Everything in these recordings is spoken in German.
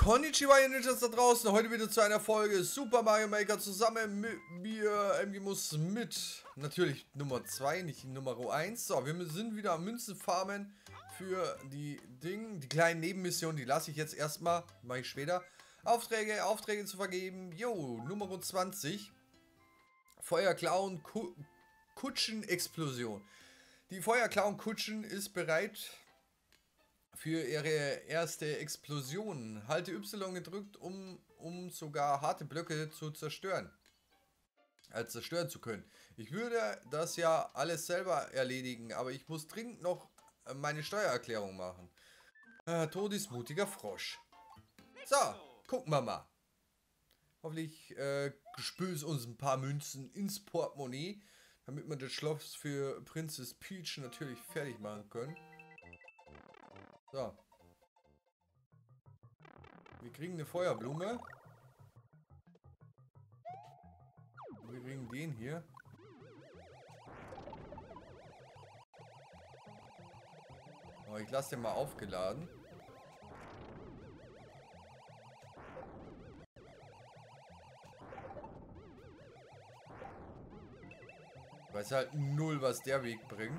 Konnichiwa, ihr Ninjas da draußen. Heute wieder zu einer Folge Super Mario Maker zusammen mit mir, MGMus, mit natürlich Nummer 2, nicht Nummer 1. So, wir sind wieder am Münzen farmen für die kleinen Nebenmissionen. Die lasse ich jetzt erstmal, mache ich später. Aufträge zu vergeben. Jo, Nummer 20. Feuerklauen, Kutschen-Explosion. Die Feuerklauen-Kutschen ist bereit für ihre erste Explosion. Halte Y gedrückt, um sogar harte Blöcke zu zerstören. Zerstören zu können. Ich würde das ja alles selber erledigen, aber ich muss dringend noch meine Steuererklärung machen. Todesmutiger Frosch. So, gucken wir mal. Hoffentlich spüß uns ein paar Münzen ins Portemonnaie, damit wir das Schloss für Prinzess Peach natürlich fertig machen können. So. Wir kriegen eine Feuerblume. Wir kriegen den hier. Oh, ich lasse den mal aufgeladen. Ich weiß halt null, was der Weg bringt.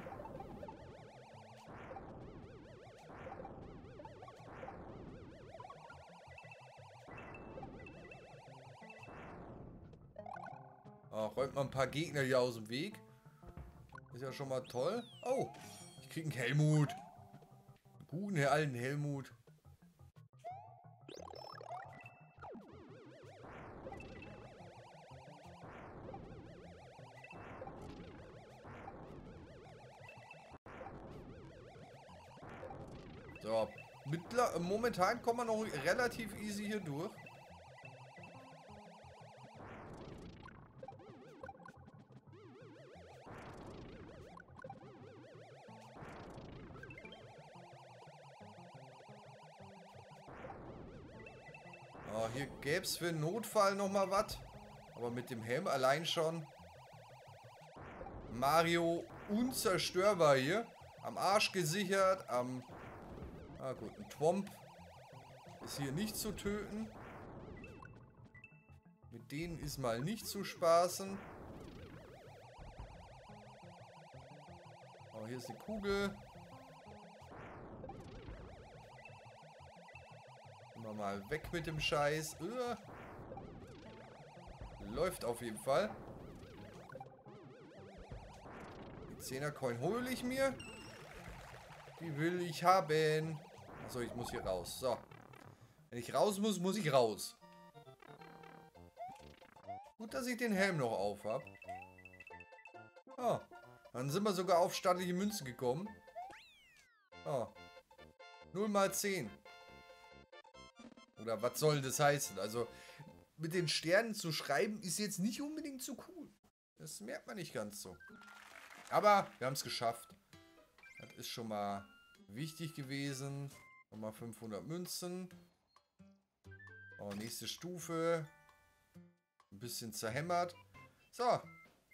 Räumt mal ein paar Gegner hier aus dem Weg. Ist ja schon mal toll. Oh, ich krieg einen Helmut. Einen guten, alten Helmut. So, momentan kommen wir noch relativ easy hier durch. Oh, hier gäbe es für einen Notfall nochmal was. Aber mit dem Helm allein schon. Mario unzerstörbar hier. Am Arsch gesichert. Ah gut, ein Twomp ist hier nicht zu töten. Mit denen ist mal nicht zu spaßen. Oh, hier ist die Kugel. Immer mal weg mit dem Scheiß. Läuft auf jeden Fall. Die 10er Coin hole ich mir. Die will ich haben. Achso, ich muss hier raus. So. Wenn ich raus muss, muss ich raus. Gut, dass ich den Helm noch auf habe. Oh. Dann sind wir sogar auf stattliche Münzen gekommen. Oh. 0 mal 10. Oder was soll das heißen? Also, mit den Sternen zu schreiben, ist jetzt nicht unbedingt so cool. Das merkt man nicht ganz so. Aber wir haben es geschafft. Das ist schon mal wichtig gewesen. Nochmal 500 Münzen. Oh, nächste Stufe. Ein bisschen zerhämmert. So. Dann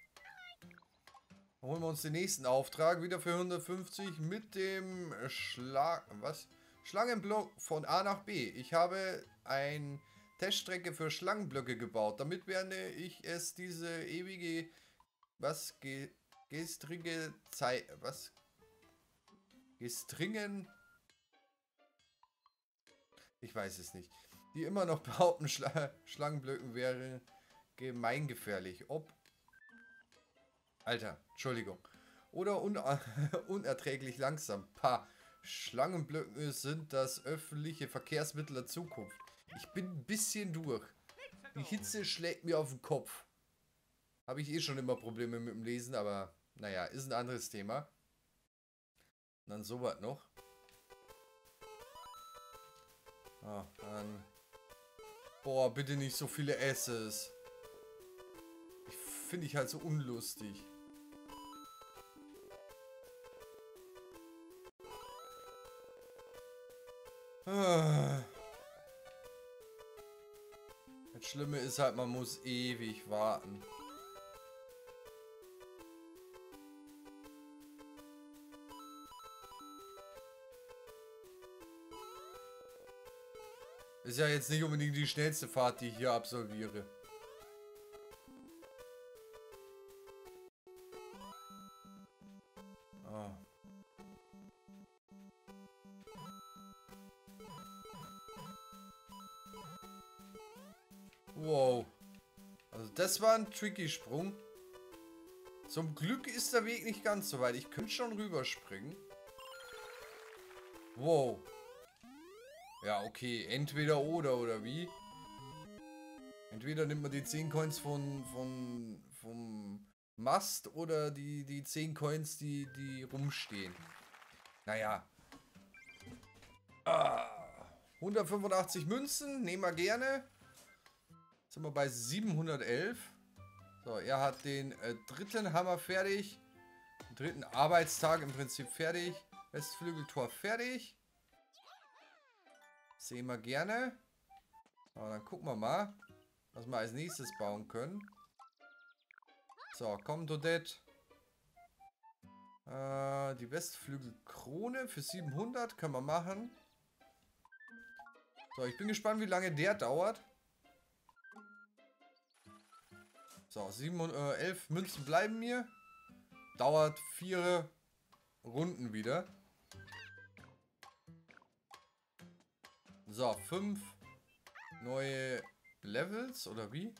holen wir uns den nächsten Auftrag. Wieder für 150 mit dem Schlangenblock von A nach B. Ich habe eine Teststrecke für Schlangenblöcke gebaut. Damit werde ich es diese ewige gestrige Zeit. Gestringen. Ich weiß es nicht. Die immer noch behaupten, Schlangenblöcken wäre gemeingefährlich. Alter, Entschuldigung. Oder unerträglich langsam. Schlangenblöcke sind das öffentliche Verkehrsmittel der Zukunft. Ich bin ein bisschen durch. Die Hitze schlägt mir auf den Kopf. Habe ich eh schon immer Probleme mit dem Lesen, aber naja, ist ein anderes Thema. Und dann sowas noch. Ah, dann. Boah, bitte nicht so viele S's. Finde ich halt so unlustig. Das Schlimme ist halt, man muss ewig warten. Ist ja jetzt nicht unbedingt die schnellste Fahrt, die ich hier absolviere. Ah. Wow. Also das war ein tricky Sprung. Zum Glück ist der Weg nicht ganz so weit. Ich könnte schon rüberspringen. Wow. Ja, okay. Entweder oder wie? Entweder nimmt man die 10 Coins vom Mast oder die 10 Coins, die rumstehen. Naja. 185 Münzen. Nehmen wir gerne. Jetzt sind wir bei 711. So, er hat den dritten Hammer fertig. Den dritten Arbeitstag im Prinzip fertig. Westflügeltor fertig. Sehen wir gerne. Aber dann gucken wir mal, was wir als nächstes bauen können. So, komm, Dodette. Die Westflügelkrone für 700 können wir machen. So, ich bin gespannt, wie lange der dauert. So, 11 Münzen bleiben mir. Dauert 4 Runden wieder. So, 5 neue Levels, oder wie?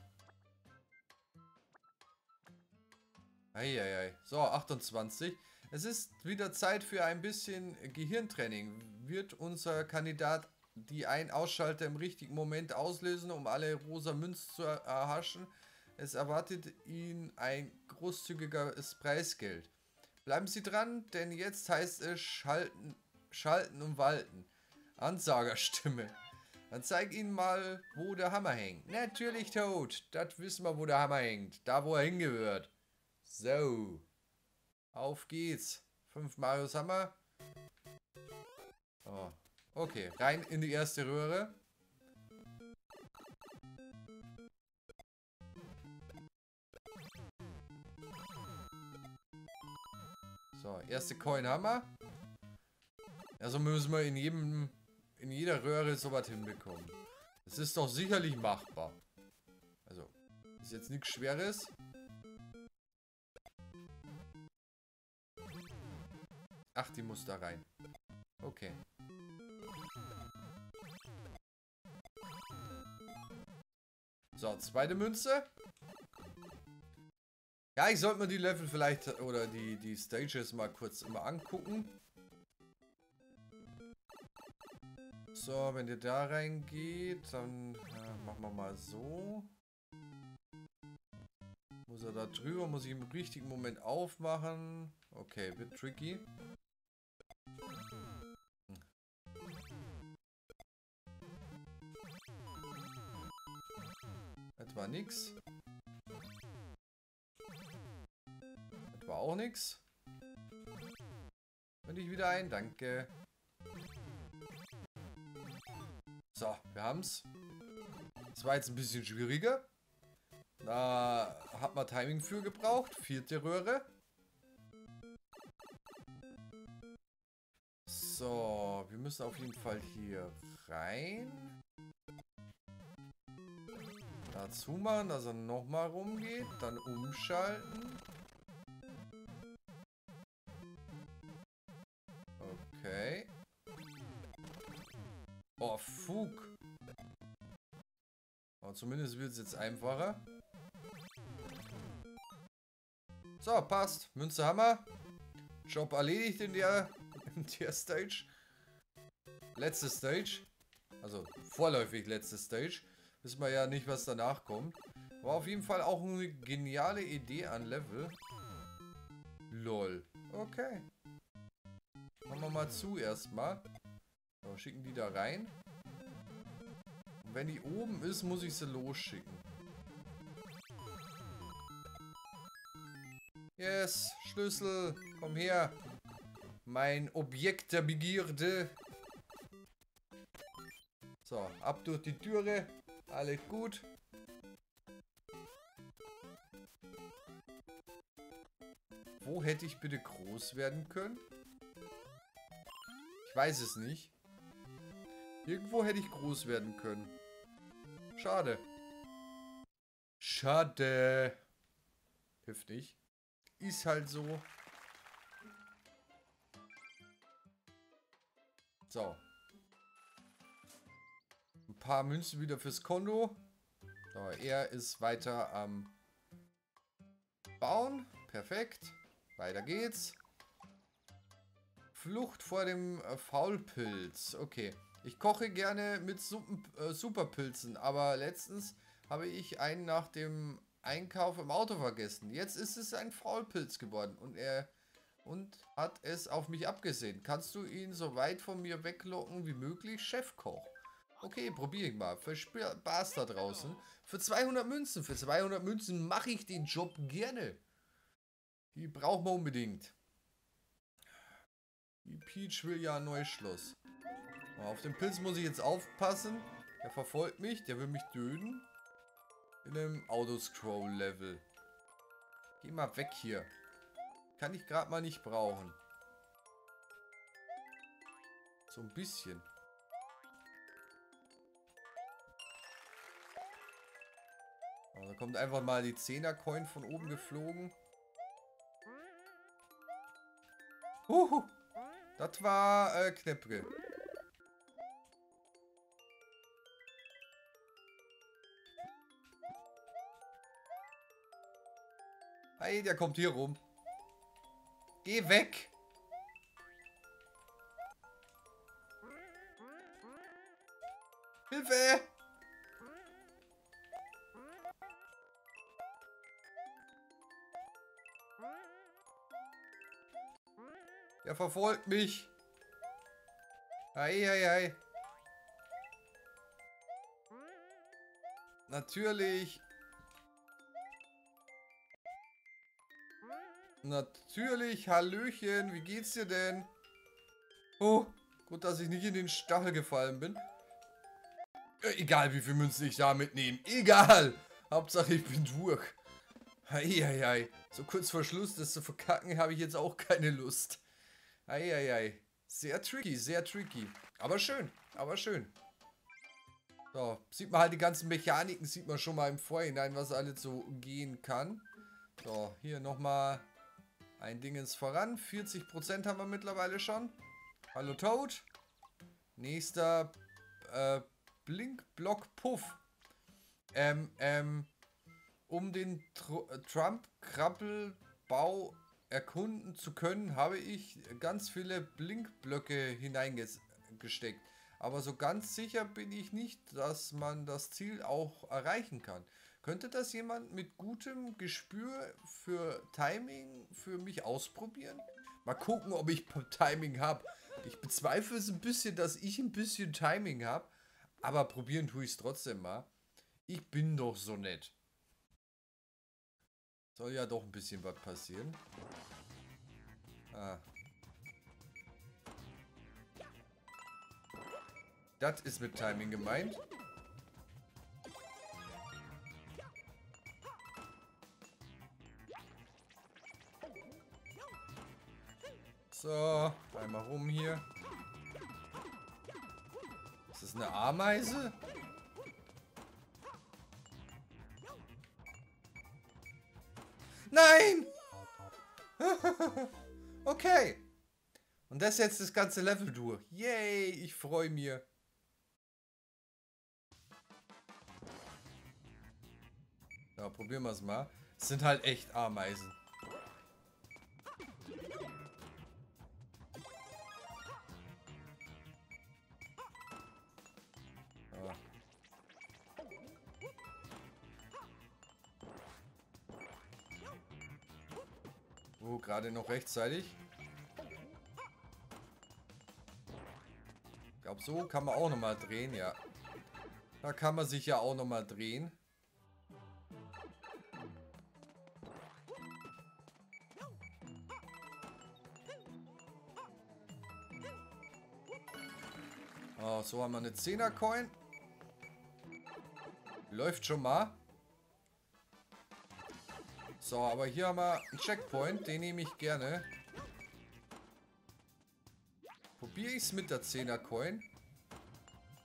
Eieiei. So, 28. Es ist wieder Zeit für ein bisschen Gehirntraining. Wird unser Kandidat die Ein-Ausschalter im richtigen Moment auslösen, um alle rosa Münzen zu erhaschen? Es erwartet ihn ein großzügiges Preisgeld. Bleiben Sie dran, denn jetzt heißt es schalten und walten. Ansagerstimme. Dann zeig Ihnen mal, wo der Hammer hängt. Natürlich, Toad. Das wissen wir, wo der Hammer hängt. Da, wo er hingehört. So. Auf geht's. 5 Marios Hammer. Oh. Okay, rein in die erste Röhre. So, erste Coin haben wir. Also müssen wir in jeder Röhre sowas hinbekommen. Das ist doch sicherlich machbar. Also, ist jetzt nichts Schweres. Ach, die muss da rein. Okay. So, zweite Münze. Ja, ich sollte mir die Level vielleicht oder die Stages mal kurz immer angucken. So, wenn ihr da reingeht, dann machen wir mal so. Muss er da drüber, muss ich im richtigen Moment aufmachen. Okay, wird tricky. Das war nix. Das war auch nix. Könnte ich wieder ein, danke. So, wir haben's. Das war jetzt ein bisschen schwieriger. Da hat man Timing für gebraucht. 4. Röhre. So, wir müssen auf jeden Fall hier rein. Dazu machen, dass er nochmal rumgeht. Dann umschalten. Okay. Oh, Fug. Aber zumindest wird es jetzt einfacher. So, passt. Münze Hammer. Job erledigt in der Stage. Letzte Stage. Also vorläufig letzte Stage. Wissen wir ja nicht, was danach kommt. War auf jeden Fall auch eine geniale Idee an Level. Lol. Okay. Machen wir mal zu erstmal. So, schicken die da rein. Und wenn die oben ist, muss ich sie losschicken. Yes, Schlüssel. Komm her. Mein Objekt der Begierde. So, ab durch die Türe. Alles gut. Wo hätte ich bitte groß werden können? Ich weiß es nicht. Irgendwo hätte ich groß werden können. Schade. Schade. Hilft nicht. Ist halt so. So. Ein paar Münzen wieder fürs Konto. So, er ist weiter am Bauen. Perfekt. Weiter geht's. Flucht vor dem Faulpilz. Okay. Ich koche gerne mit Superpilzen, aber letztens habe ich einen nach dem Einkauf im Auto vergessen. Jetzt ist es ein Faulpilz geworden und hat es auf mich abgesehen. Kannst du ihn so weit von mir weglocken wie möglich? Chefkoch. Okay, probiere ich mal. Für Spaß da draußen. Für 200 Münzen. Für 200 Münzen mache ich den Job gerne. Die brauchen wir unbedingt. Die Peach will ja ein neues Schloss. Auf den Pilz muss ich jetzt aufpassen. Der verfolgt mich. Der will mich töten. In einem Autoscroll-Level. Geh mal weg hier. Kann ich gerade mal nicht brauchen. So ein bisschen. Da kommt einfach mal die 10er-Coin von oben geflogen. Das war Knäppre. Hey, der kommt hier rum. Geh weg! Hilfe! Der verfolgt mich. Ei, ei, ei. Natürlich. Natürlich, Hallöchen, wie geht's dir denn? Oh, gut, dass ich nicht in den Stachel gefallen bin. Egal, wie viel Münzen ich da mitnehme. Egal. Hauptsache, ich bin durch. Eieiei. So kurz vor Schluss, das zu verkacken, habe ich jetzt auch keine Lust. Eieiei. Sehr tricky, sehr tricky. Aber schön, aber schön. So, sieht man halt die ganzen Mechaniken, sieht man schon mal im Vorhinein, was alles so gehen kann. So, hier nochmal ein Dingens voran. 40% haben wir mittlerweile schon. Hallo Toad. Nächster Blinkblock Puff. Um den Trump-Krabbelbau erkunden zu können, habe ich ganz viele Blinkblöcke hineingesteckt. Aber so ganz sicher bin ich nicht, dass man das Ziel auch erreichen kann. Könnte das jemand mit gutem Gespür für Timing für mich ausprobieren? Mal gucken, ob ich Timing habe. Ich bezweifle es ein bisschen, dass ich ein bisschen Timing habe. Aber probieren tue ich es trotzdem mal. Ich bin doch so nett. Soll ja doch ein bisschen was passieren. Ah. Das ist mit Timing gemeint. So, einmal rum hier. Ist das eine Ameise? Nein! Okay. Und das jetzt das ganze Level durch. Yay, ich freue mich. Ja, probieren wir es mal. Es sind halt echt Ameisen. Ja. Oh, gerade noch rechtzeitig. Ich glaube, so kann man auch nochmal drehen, ja. Da kann man sich ja auch nochmal drehen. Oh, so haben wir eine 10er-Coin. Läuft schon mal. So, aber hier haben wir einen Checkpoint. Den nehme ich gerne. Probiere ich es mit der 10er-Coin.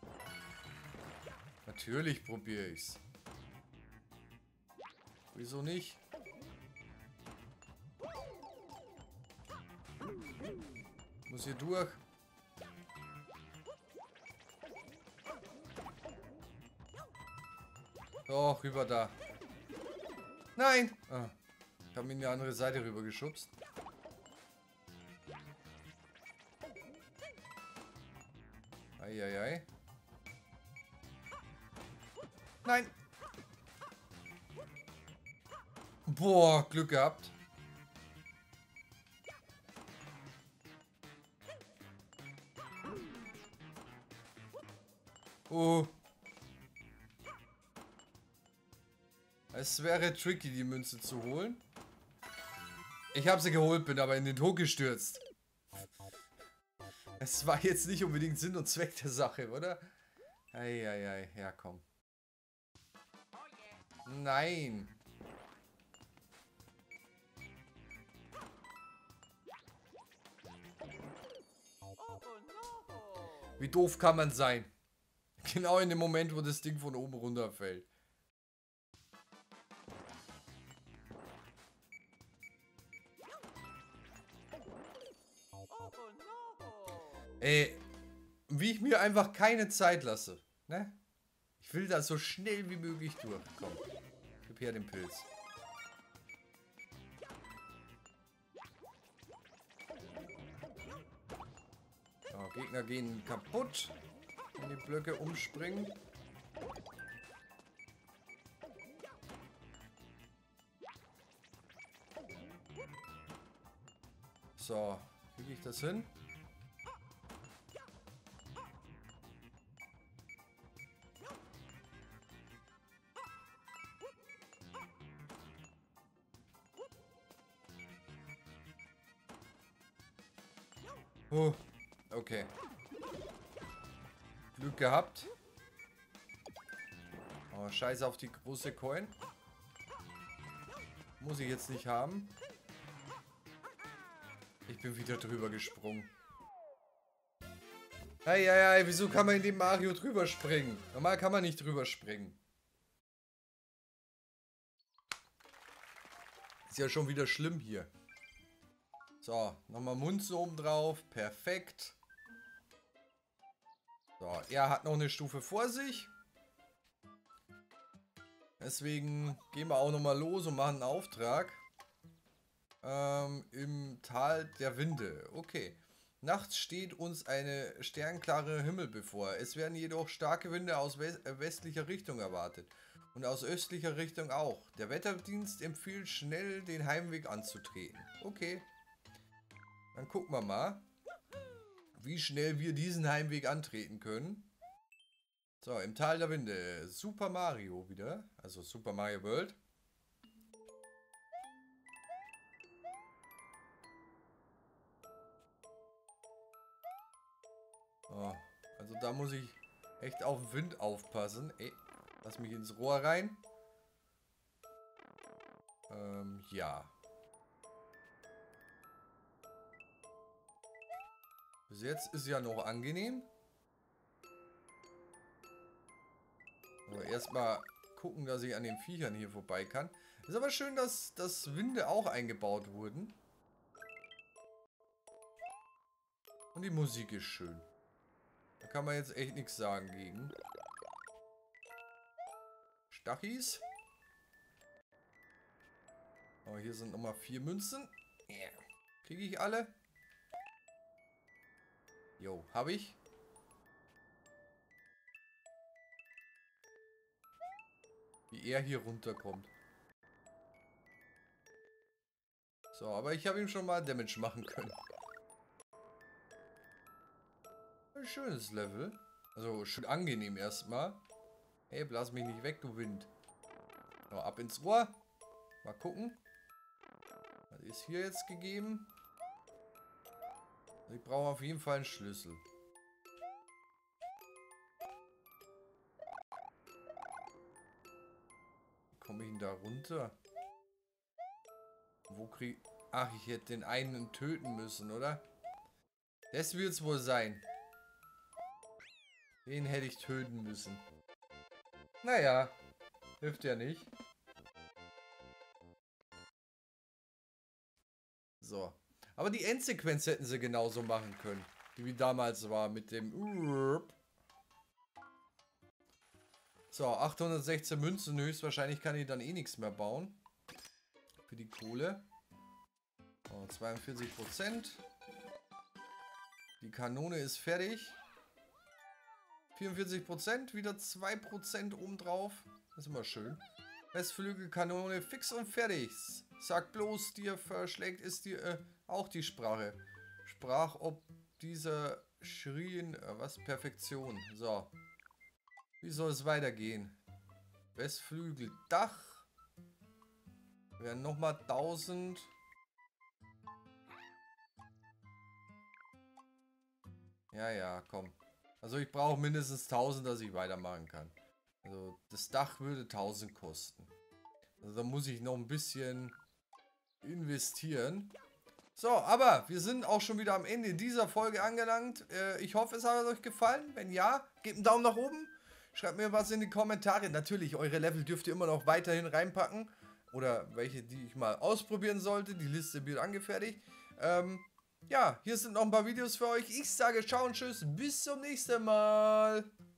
Natürlich probiere ich's. Wieso nicht? Muss hier durch. Oh, rüber da. Nein! Ah, ich habe ihn in die andere Seite rüber geschubst. Eieiei. Nein! Boah, Glück gehabt. Oh. Es wäre tricky, die Münze zu holen. Ich habe sie geholt, bin aber in den Tod gestürzt. Es war jetzt nicht unbedingt Sinn und Zweck der Sache, oder? Eieiei, ja komm. Nein. Wie doof kann man sein? Genau in dem Moment, wo das Ding von oben runterfällt. Ey, wie ich mir einfach keine Zeit lasse, ne? Ich will da so schnell wie möglich durch. Komm, gib her den Pilz. So, Gegner gehen kaputt, wenn die Blöcke umspringen. So, kriege ich das hin? Oh, okay. Glück gehabt. Oh, scheiße auf die große Coin. Muss ich jetzt nicht haben. Ich bin wieder drüber gesprungen. Hey, wieso kann man in dem Mario drüber springen? Normal kann man nicht drüber springen. Ist ja schon wieder schlimm hier. So, nochmal Münze oben drauf. Perfekt. So, er hat noch eine Stufe vor sich. Deswegen gehen wir auch nochmal los und machen einen Auftrag. Im Tal der Winde. Okay. Nachts steht uns eine sternklare Himmel bevor. Es werden jedoch starke Winde aus westlicher Richtung erwartet. Und aus östlicher Richtung auch. Der Wetterdienst empfiehlt schnell den Heimweg anzutreten. Okay. Dann gucken wir mal, wie schnell wir diesen Heimweg antreten können. So, im Tal der Winde. Super Mario wieder. Also Super Mario World. Oh, also da muss ich echt auf den Wind aufpassen. Ey, lass mich ins Rohr rein. Ja. Bis jetzt ist ja noch angenehm. Aber erstmal gucken, dass ich an den Viechern hier vorbei kann. Ist aber schön, dass Winde auch eingebaut wurden. Und die Musik ist schön. Da kann man jetzt echt nichts sagen gegen. Stachis. Oh, hier sind nochmal 4 Münzen. Kriege ich alle? Jo, habe ich. Wie er hier runterkommt. So, aber ich habe ihm schon mal Damage machen können. Ein schönes Level. Also schön angenehm erstmal. Hey, blas mich nicht weg, du Wind. So, ab ins Rohr. Mal gucken. Was ist hier jetzt gegeben? Ich brauche auf jeden Fall einen Schlüssel. Wie komme ich denn da runter? Wo krieg... Ach, ich hätte den einen töten müssen, oder? Das wird es wohl sein. Den hätte ich töten müssen. Naja, hilft ja nicht. So. Aber die Endsequenz hätten sie genauso machen können. Die wie damals war mit dem... So, 816 Münzen. Höchstwahrscheinlich kann ich dann eh nichts mehr bauen. Für die Kohle. Oh, 42%. Die Kanone ist fertig. 44%. Wieder 2% obendrauf. Das ist immer schön. Westflügelkanone fix und fertig. Sag bloß, dir verschlägt ist dir auch die Sprache. Sprach ob dieser schrien, was? Perfektion. So. Wie soll es weitergehen? Westflügel, Dach. Wären nochmal 1000. Ja, ja, komm. Also ich brauche mindestens 1000, dass ich weitermachen kann. Also das Dach würde 1000 kosten. Also da muss ich noch ein bisschen investieren. So, aber wir sind auch schon wieder am Ende dieser Folge angelangt. Ich hoffe, es hat euch gefallen. Wenn ja, gebt einen Daumen nach oben. Schreibt mir was in die Kommentare. Natürlich, eure Level dürft ihr immer noch weiterhin reinpacken. Oder welche, die ich mal ausprobieren sollte. Die Liste wird angefertigt. Ja, hier sind noch ein paar Videos für euch. Ich sage ciao und tschüss. Bis zum nächsten Mal.